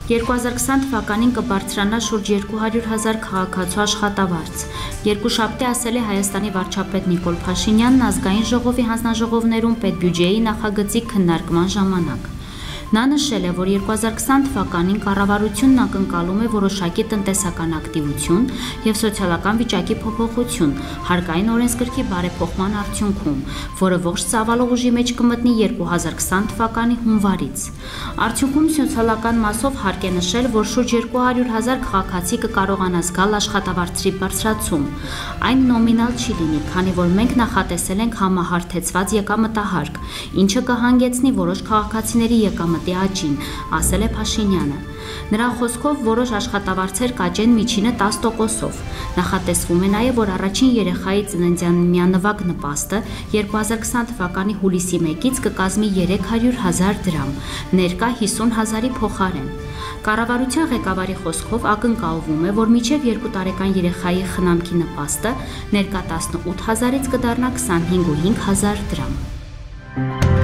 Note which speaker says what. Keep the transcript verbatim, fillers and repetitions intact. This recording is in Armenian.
Speaker 1: երկու հազար քսան թվականին կբարձրանա շուրջ երկու հարյուր հազար քաղաքացու աշխատավարձ։ Երկուշաբթի ասել է Հայաստանի վարչապետ Նիկոլ Փաշինյանն ազգային ժողովի հանձնաժողովներում պետբյուջեի նախագծի քննարկման ժամանակ։ Նա նշել է, որ երկու հազար քսան թվականին կառավարությունն ակնկալում է որոշակի տնտեսական ակտիվություն և սոցիալական վիճակի փոփոխություն հարկային օրենսգրքի բարեփոխման արդյունքում, որը ողջ ծավալող ուժի մեջ կմտնի երկու հազար քսան թվականի հունվարից։ Արդյունքում սոցիալական մասով հարկ է նշել, որ շուրջ երկու հարյուր հազար քաղաքացի կկարողանա զգալ աշխատավարձի բարձրացում։ Այն նոմինալ չի լինի, քանի որ մենք նախատեսել ենք համահարթեցված եկամտահարկ, ինչը կհանգեցնի որոշ քաղաքացիների եկամտի աճին, ասել է Փաշինյանը։ Նրա խոսքով որոշ աշխատավարձեր կաճեն միջինը տասը տոկոսով։ Նախատեսվում է նաև, որ առաջին երեխայի ծննդյան միանվագ նպաստը երկու հազար քսան թվականի հուլիսի մեկից կկազմի երեք հարյուր հազար դրամ, ներկա հիսուն հազարի փոխարեն։ Կառավարության ղեկավարի խոսքով ակնկալվում է, որ մինչև երկու տարեկան երեխայի խնամքի նպաստը ներկա տասնութ հազարից կդառնա քսանհինգ ու հինգ հազար դրամ։